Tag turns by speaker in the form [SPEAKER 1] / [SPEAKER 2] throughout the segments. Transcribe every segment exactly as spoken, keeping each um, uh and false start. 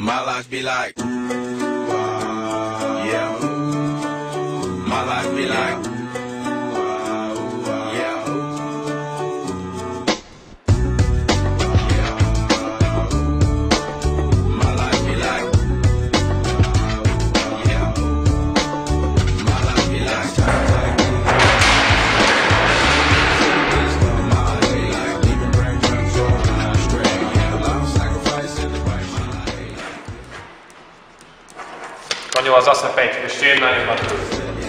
[SPEAKER 1] My life be like, ooh, ah, yeah. My life be like, ooh, ah, ooh, ah, yeah. Yeah. My life be like, yeah. My life be like, my life be like, leaving brain control when I stray. Yeah, I'm sacrificing the right my life.
[SPEAKER 2] Konila zase päť, ešte jedna nezmatruje.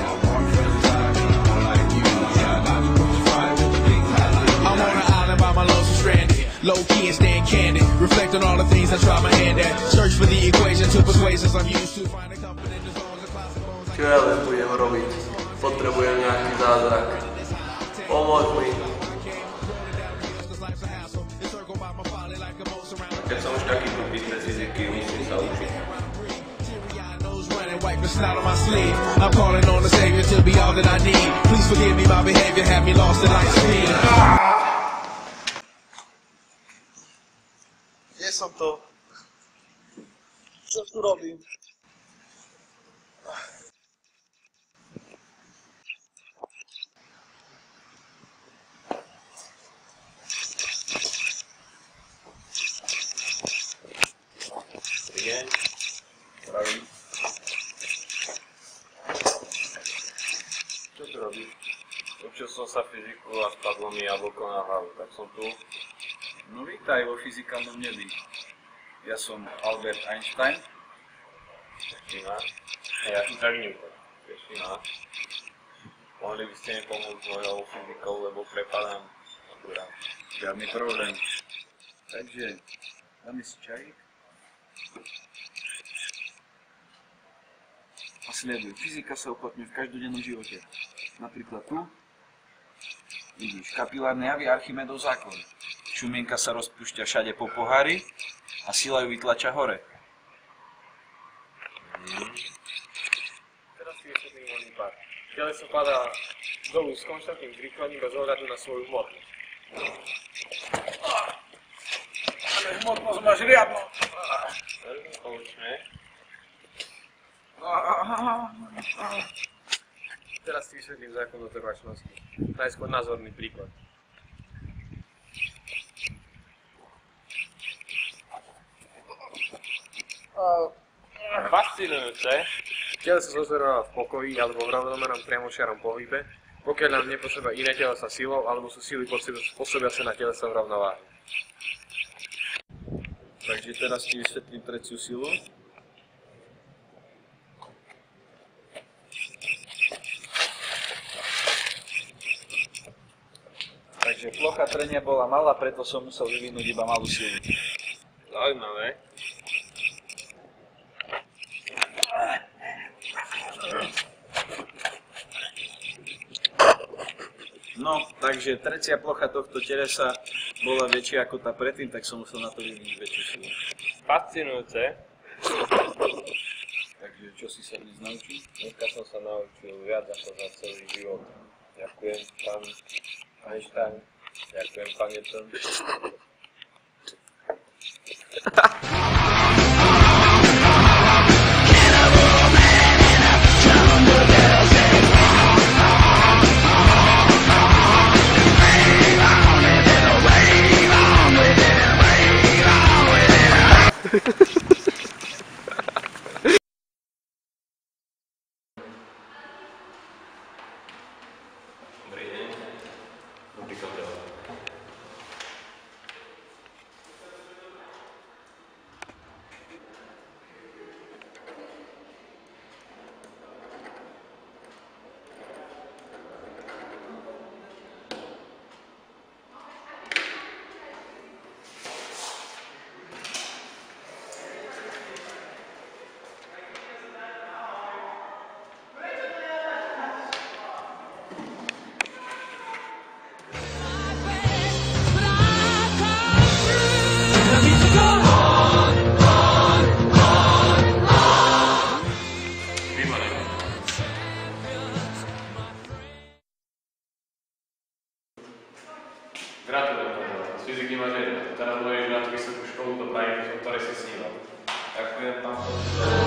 [SPEAKER 1] Low key and staying candid. Reflect on all the things I try my hand at. Search for the equation to persuasions I'm used to. Find a comfort in the zones of classic bones.
[SPEAKER 3] Čo ja len budem robiť? Potrebujem nejaký zázrak. Pomôž mi. Keď som už taký tupý z fyziky, musím sa učiť.
[SPEAKER 1] Wipe the snot on my sleeve. I'm calling on the Savior to be all that I need. Please forgive me, my behavior had me lost in light speed.
[SPEAKER 3] Kde som to? Čo tu robím? Dobrý deň. Zdravím. Čo tu robíš? Učil som sa fyziku a spadlo mi jablko na hlavu, tak som tu.
[SPEAKER 4] No vítaj vo fyzikálnom nebi. Ja som Albert Einstein.
[SPEAKER 2] Ešte máš? A ja Isaac Newton. Ešte máš? Mohli by ste mi pomôcť mojou fyzikou, lebo prepadám. Akurát.
[SPEAKER 4] Žiadny problém. Takže, dáme si čajík. A sleduj. Fyzika sa uplatňuje v každodennom živote. Napríklad tu vidíš kapilárne javy, Archimedov zákon. Šumienka sa rozpúšťa všade po pohári a sila ju vytlača hore.
[SPEAKER 2] Mm. Teraz si vysvetlím voľný pár. Teleso padá dolu s konštantným zrýchlením bez ohľadu na svoju hmotnosť.
[SPEAKER 4] Ale hmotnosť máš riadno.
[SPEAKER 2] Veľmi spoločné. Teraz si vysvetlím zákon o trvačnosti. Najskôr názorný príklad. Fascinujúce. Telo sa zozorová v pokoji alebo v rovnomernom priamočiarom pohybe, pokiaľ nám nepôsobia iné telesa silou, alebo sú sily pôsobiace na telesa v rovnováhe.
[SPEAKER 4] Takže teraz ti vysvetlím treciu silu. Takže plocha trenia bola malá, preto som musel vyvinúť iba malú silu.
[SPEAKER 2] Zaujímavé.
[SPEAKER 4] No, takže trecia plocha tohto telesa bola väčšia ako tá predtým, tak som musel na to vyvinúť väčšiu silu.
[SPEAKER 2] Fascinujúce.
[SPEAKER 4] Takže čo si sa dnes naučil?
[SPEAKER 2] Dneska som sa naučil viac ako za celý život. Ďakujem, pán Einstein. Ďakujem, pán Newton. Dobrý deň. Dobrý kontrol.
[SPEAKER 5] Ďakujem, pán profesor.